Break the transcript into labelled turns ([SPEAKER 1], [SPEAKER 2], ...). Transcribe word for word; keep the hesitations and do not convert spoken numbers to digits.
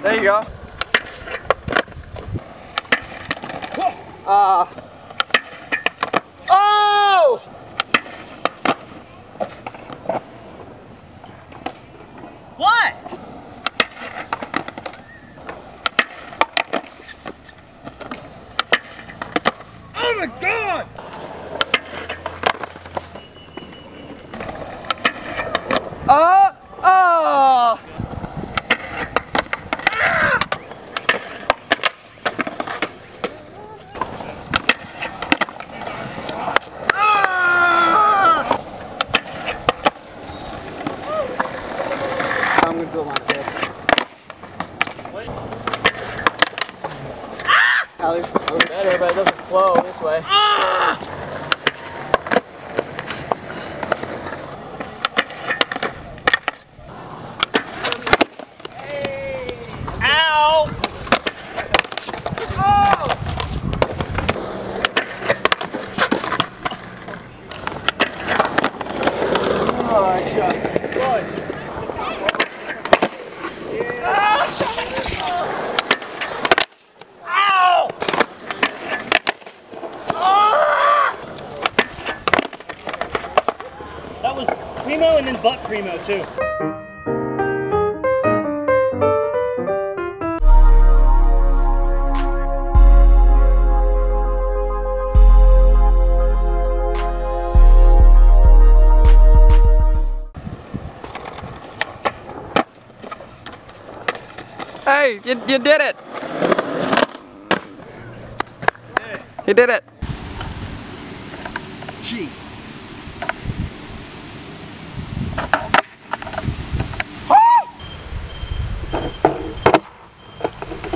[SPEAKER 1] There you go. Ah. Uh. Oh!
[SPEAKER 2] What? Oh my God!
[SPEAKER 1] Oh! Oh! I'm gonna go on it. Wait. Ah! Allie's better, but it doesn't flow this way. Ah!
[SPEAKER 2] Hey! Ow! Oh!
[SPEAKER 1] Oh, it's good. Good.
[SPEAKER 2] That was primo and then butt primo too.
[SPEAKER 1] Hey, you, you did it! You did it!
[SPEAKER 2] Jeez.